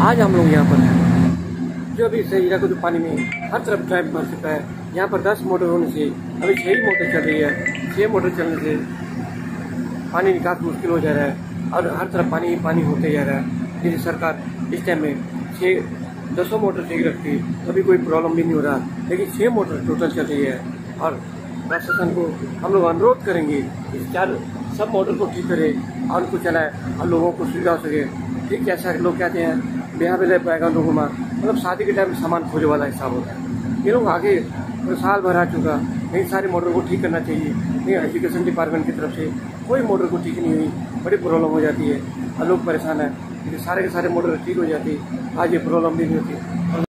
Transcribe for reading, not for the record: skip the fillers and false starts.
आज हम लोग यहाँ पर हैं जो अभी सही इलाकों के पानी में हर तरफ ड्राइव भर चुका है। यहाँ पर 10 मोटर होने से अभी 6 ही मोटर चल रही है। 6 मोटर चलने से पानी निकास मुश्किल हो जा रहा है और हर तरफ पानी ही पानी होते जा रहा है। जैसे सरकार इस टाइम में 10 मोटर ठीक रखती तभी कोई प्रॉब्लम भी नहीं हो रहा, लेकिन 6 मोटर टोटल चल रही है। और प्रशासन को हम लोग अनुरोध करेंगे कि सब मोटर को ठीक करे और उनको चलाए और लोगों को सुविधा हो सके। ठीक जैसा लोग कहते हैं ब्याह में ले पाएगा लोगों में, मतलब शादी के टाइम में सामान खोजे वाला हिसाब होता है। ये लोग आगे साल भर आ चुका, नहीं सारे मोटर को ठीक करना चाहिए। नहीं एजुकेशन डिपार्टमेंट की तरफ से कोई मोटर को ठीक नहीं हुई, बड़ी प्रॉब्लम हो जाती है और लोग परेशान है। सारे के सारे मोटर ठीक हो जाती, आज ये प्रॉब्लम भी नहीं होती।